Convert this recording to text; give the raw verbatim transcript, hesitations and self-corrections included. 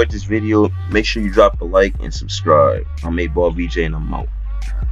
enjoyed this video, make sure you drop a like and subscribe. I'm eight Ball V J and I'm out.